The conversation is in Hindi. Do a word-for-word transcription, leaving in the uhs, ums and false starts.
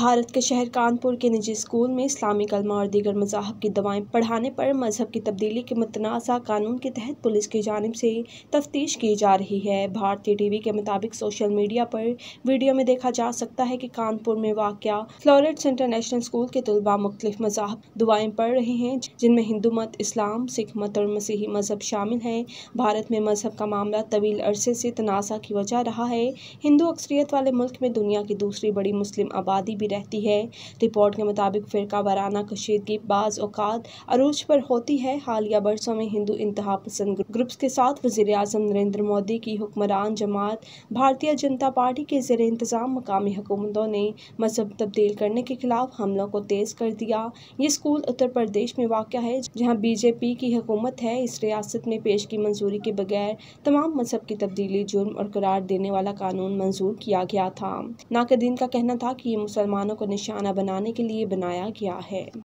भारत के शहर कानपुर के निजी स्कूल में इस्लामी कलमा और दीगर मज़ाहब की दवाएं पढ़ाने पर मजहब की तब्दीली के मुतनाज़ा कानून के तहत पुलिस की जानिब से तफ्तीश की जा रही है। भारतीय टीवी के मुताबिक सोशल मीडिया पर वीडियो में देखा जा सकता है कि कानपुर में वाक़या फ्लोरेट्स इंटरनेशनल स्कूल के तलबा मुख्तलिफ मज़ाहब दुआएं पढ़ रहे हैं, जिनमें हिंदू मत, इस्लाम, सिख मत और मसीही मजहब शामिल हैं। भारत में मजहब का मामला तवील अरसे से तनाज़ा की वजह रहा है। हिंदू अक्सरियत वाले मुल्क में दुनिया की दूसरी बड़ी मुस्लिम आबादी भी रहती है। रिपोर्ट के मुताबिक फिरका वाराना कशीदगी बाज़ औक़ात अरूज पर होती है। हालिया बरसों में हिंदू इंतहा पसंद ग्रुप्स के साथ वज़ीर आज़म नरेंद्र मोदी की हुक्मरान जमात भारतीय जनता पार्टी के ज़ेर इंतज़ाम मकामी हुकूमतों ने मजहब तब्दील करने के खिलाफ हमलों को तेज़ कर दिया। ये स्कूल उत्तर प्रदेश में वाक़या है, जहाँ बीजेपी की हुकूमत है। इस रियासत में पेश की मंजूरी के बगैर तमाम मजहब की तब्दीली जुर्म और करार देने वाला कानून मंजूर किया गया था। नाक़दीन का कहना था कि ये मुसलमानों को निशाना बनाने के लिए बनाया गया है।